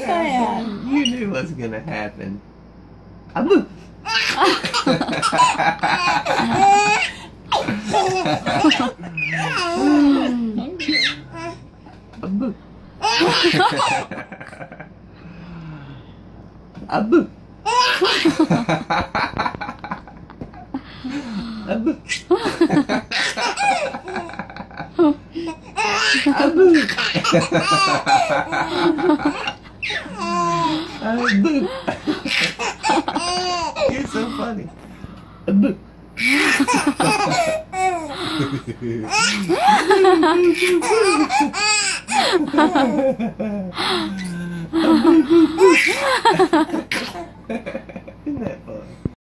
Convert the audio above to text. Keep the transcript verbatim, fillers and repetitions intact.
Ayan. You knew what's gonna happen. Abu! Abu! Abu! Abu! Abu! Abu! You're so funny. Abu! Isn't that fun?